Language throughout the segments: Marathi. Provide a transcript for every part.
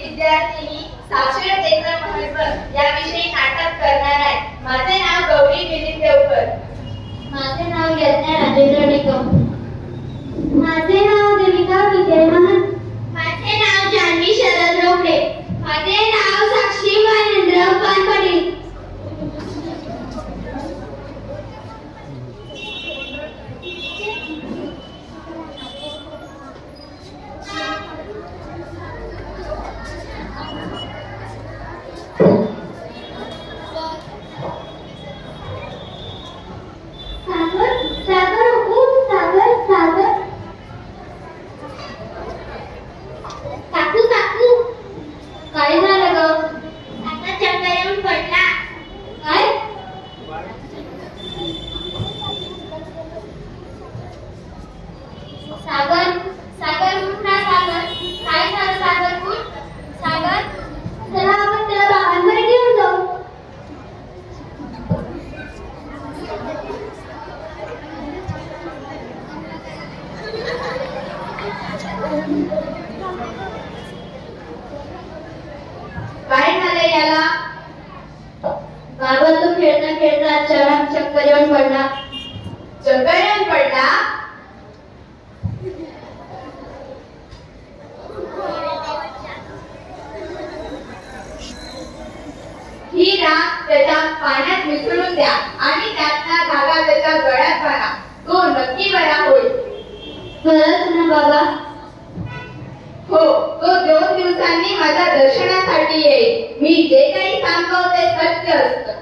विद्यार्थिनी साक्षरतेचं महत्त्व याविषयी नाटक करणार आहे। माझे नाव गौरी विनीत देवकर। माझे नाव यज्ञा राजेंद्र निकम। माझे नाव देविका विजय महंत। माझे नाव जानवी शरद रोकडे। माझे नाव साक्षी महेंद्र पानपडी। काय झाले याला? बाबा तो खेळता खेळता अचानक चक्कर येऊन पडला। चक्कर येऊन पडला? ही राख त्याच्या पाण्यात मिसळून द्या आणि त्यातला धागा त्याच्या गळ्यात बांधा। तो नक्की बरा होईल। खरंच ना बाबा? हो, तो 2 दिवसांनी माझ्या दर्शनासाठी येईल। मी जे काही सांगतो ते सत्य असतं।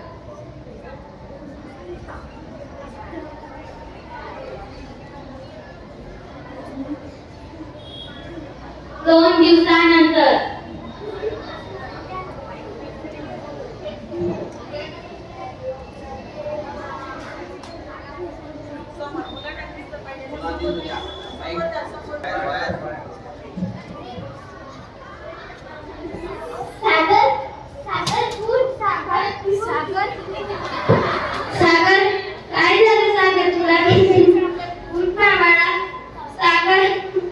दोन दिवसानंतर सागर काय झालं सागर तुला? उठ ना बाळा सागर।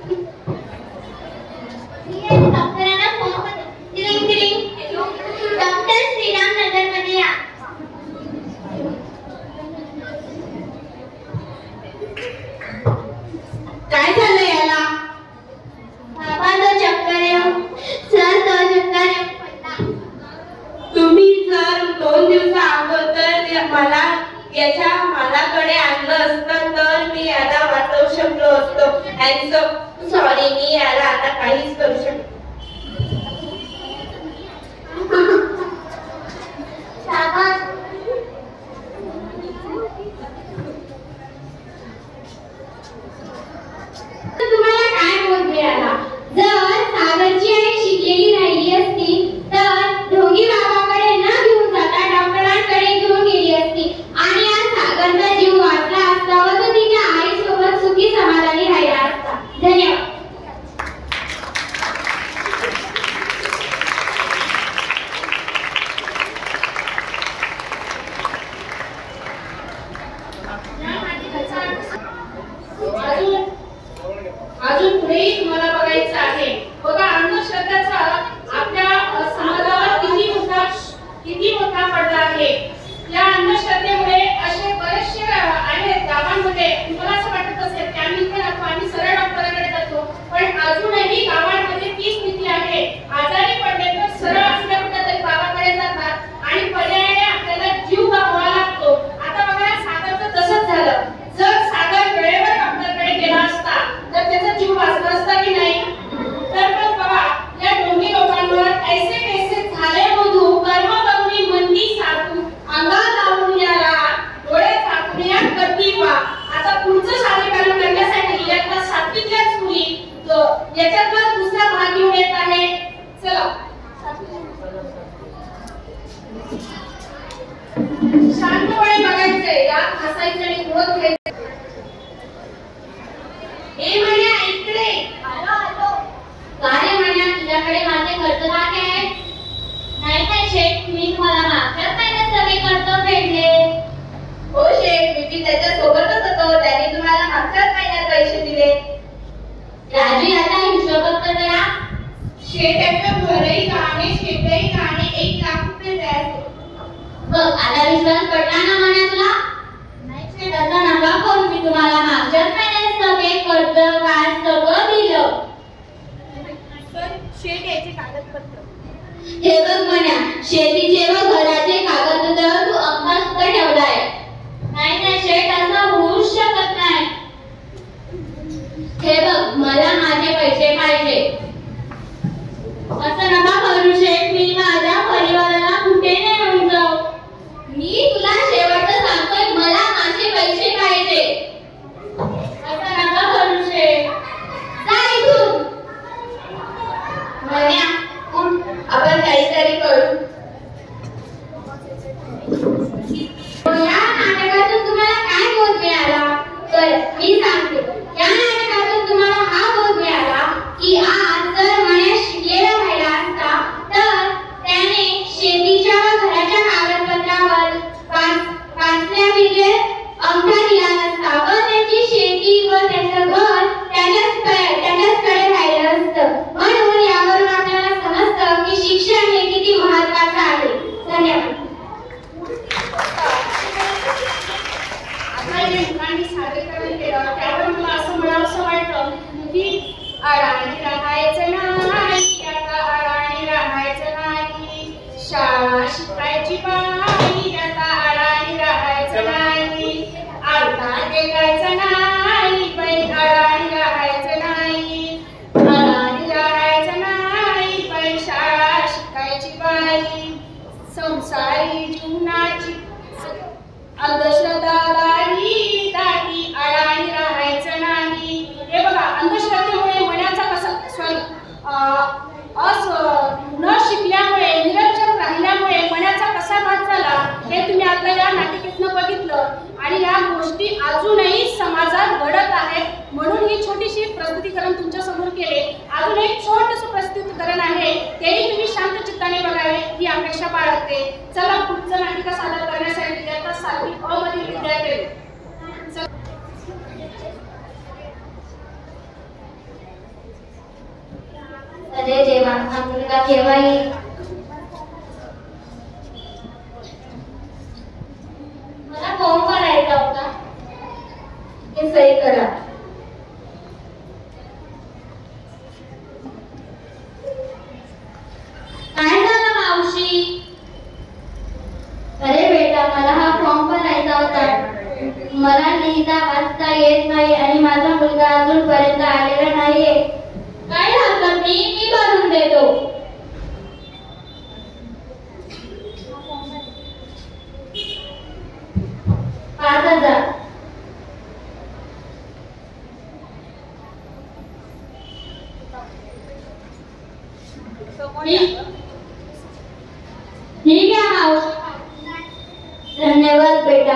डॉक्टरांना फोन कर। तिलिंग तिलिंग। डॉक्टर श्रीराम नगर मध्ये या। काय झालं याला? बाबा तो चक्कर येऊन सर तो चक्कर येऊन पडला। तुम्ही जर 2 दिवसा अगोदर मला याच्या मलाकडे आणलं असतं तर मी याला वाचवू शकलो असतो। सॉरी, मी याला आता काहीच करू शकत। तुम्हाला काय बोध मिळाला? जर सागरची आई शिकलेली राहिली असती तर ढोंगी बाबाकडे न घेऊन जाता डॉक्टरांकडे घेऊन गेली असती आणि आज सागरचा जीव वाचला असता व तो तिच्या आईसोबत सुखी समाधानी राहिला असता। धन्यवाद। अजून पुढेही तुम्हाला बघायचं आहे। बघा, अंधश्रद्धाचा आपल्या समाजावर किती मोठा पडला आहे। या अंधश्रद्धेमुळे असे बरेचसे आहेत गावांमध्ये। तुम्हाला असं वाटत असेल की आम्ही इथे राहतो, आम्ही सरळ डॉक्टरांकडे जातो, पण अजूनही गावांमध्ये ती स्थिती आहे। आजारी पडले तर सरळ असल्या कुठेतरी बाबाकडे जातात आणि पर्यायाने आपल्याला जीव गमवावा लागतो। आता बघा, सागरचं तसंच झालं। जर सागर वेळेवर डॉक्टरकडे गेला असता तर त्याचा जीव वाचला असता की नाही? तर बघा, या ढोंगी लोकांवर ऐसे कैसे झाले मधू कर्म करुणी मंदी साधू अंगा लावून याला डोळे झाकून या करती वा। आता पुढचं सादरीकरण करण्यासाठी इयत्ता 7वीतल्याच मुली याच्यातला दुसरा भाग घेऊन येत आहे। चला, शांतपणे बघायचंय, यात हसायचं आणि बोध घ्यायचं। हे म्हण्या इकडे आलो आलो। काय म्हण्या, तुझ्याकडे माझे खर्च बाकी आहे? नाही काय शेठ, मी तुम्हाला मागच्या महिन्यात सगळे कर्ज फेडले। हो शेठ, मी त्याच्या सोबतच होतो। त्याने तुम्हाला मागच्याच महिन्यात पैसे दिले। राजू, याचा हिशोब तर करा। शेताचं घरही गहाणे शेतही गहाणे 1 लाख रुपये द्यायचे. बघ आता विश्वास पटला ना म्हणा तुला. नाही शेठ असं नका करू. मी तुम्हाला मागच्याच महिन्यात सगळे कर्ज व्याज सगळं दिलं. शेत याचे कागदपत्र हे बघ म्हण्या, शेतीचे व घराचे कागदपत्र तू अंका सुद्धा ठेवलाय. नाही नाही शेठ असं होऊच शकत नाही. हे बघ मला माझे पैसे पाहिजे. असं नका करू शेठ. मी माझ्या परिवाराला कुठे नाही घेऊन जाऊ. मी तुला शेवटचं सांगतोय, मला माझे पैसे पाहिजे. असं नका करू शेठ. जा इथून. म्हण्या आपण काहीतरी करू. या नाटकातून तुम्हाला काय बोध मिळाला? तर मी सांगते. या नाटकातून तुम्हाला हा बोध मिळाला की आज जर मनेश शिकलेला राहिला असता तर त्याने शेतीच्या व घराच्या कागदपत्रावर वाचल्याविषयी अंगठा दिला नसता व त्याची शेती व त्याचं घर त्याच्याचकडे राहिलं असतं. म्हणून यावरून आपल्याला समजतं की शिक्षण हे किती महत्त्वाचं आहे. धन्यवाद. आता जे मुलांनी सादरीकरण केलं त्यावर मला असं म्हणावंसं वाटतं की अडाणी राहायचं नाही, आता अडाणी राहायचं नाही. शाळा शिकायची बाई, आता अडाणी राहायचं नाही. अवतार टेकायचं नाही बाई, अडाणी राहायचं नाही. अडाणी राहायचं नाही बाई, शाळा शिकायची बाई. संसारी जीवनाची अंधश्रद्धादारी दाटी अडाणी राहायचं नाही. हे बघा, अंधश्रद्धेमुळे मनाचा कसा न शिकल्यामुळे निरक्षर राहिल्यामुळे मनाचा कसा घात झाला हे तुम्ही आता या नाटिकेतनं बघितलं. आणि या गोष्टी अजूनही समाजात घडत आहेत म्हणून ही छोटीशी प्रस्तुतीकरण तुमच्या समोर केले. अजून एक छोटंसं प्रस्तुतीकरण आहे, तेही तुम्ही शांत चित्ताने बघावे ही अपेक्षा बाळगते. चला पुढचं नाटिका सादर करण्यासाठी इयत्ता 7वी अ मधील विद्यार्थी. अरे देवा, हा मुलगा केव्हा येईल? मला फॉर्म भरायचा होता. हे सही करा. काय झालं मावशी? अरे बेटा, मला हा फॉर्म भरायचा होता. मला लिहिता वाचता येत नाही आणि माझा मुलगा अजूनपर्यंत आलेला नाहीये. काय हरकत नाही, मी भरून देतो. $5,000. ठीक आहे मावशी. धन्यवाद बेटा.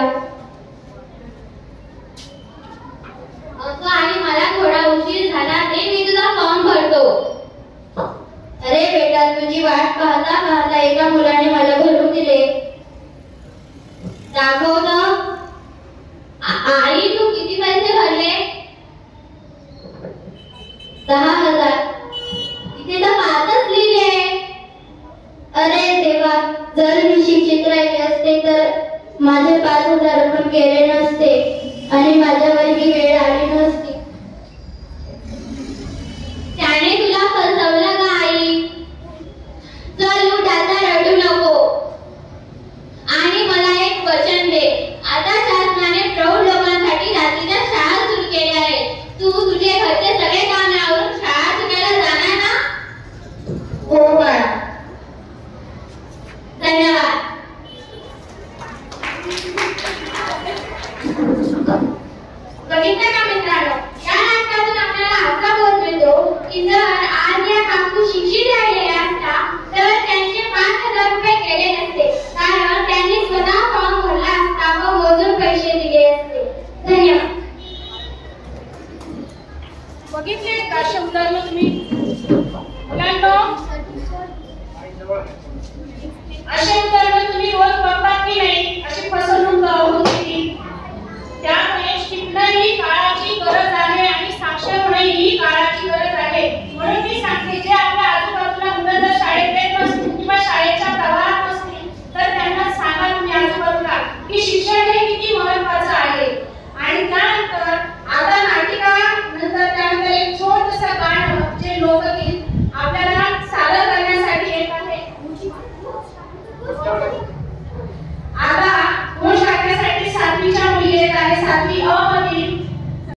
अगं आणि मला थोडा उशीर झाला ते मी तुझा फॉर्म भरतो. अरे बेटा, तुझी वाट पाहता पाहता एका मुलाने मला भरून दिले. दाखव तर. आई, तू किती पैसे भरले? 10,000. इथे तर 5च लिहिले. अरे देवा, जर मी शिक्षित राहिले असते तर माझे 5,000 पण गेले नसते आणि माझ्यावर ही वेळ आली नसती. त्याने तुला फसवलं का आई? चल उठ, आता रडू नको. आणि मला एक वचन दे. आता शासनाने प्रौढ लोकांसाठी रात्रीच्या शाळा सुरू केल्या आहेत. तू तुझे घरचे सगळे काम आवरून शाळा शिकायला जाणार ना? हो बाळा. धन्यवाद. बघितलं का मित्रांनो, या नाटकातून आपल्याला असा बोध मिळतो की जर आज या काकू शिक्षित राहिलेल्या असता तर त्यांचे 5,000 रुपये गेले नसते, कारण त्यांनी स्वतः फॉर्म भरला असता व मोजून पैसे दिले असते. धन्यवाद. बघितले का उदाहरण तुम्ही मुलांनो? असे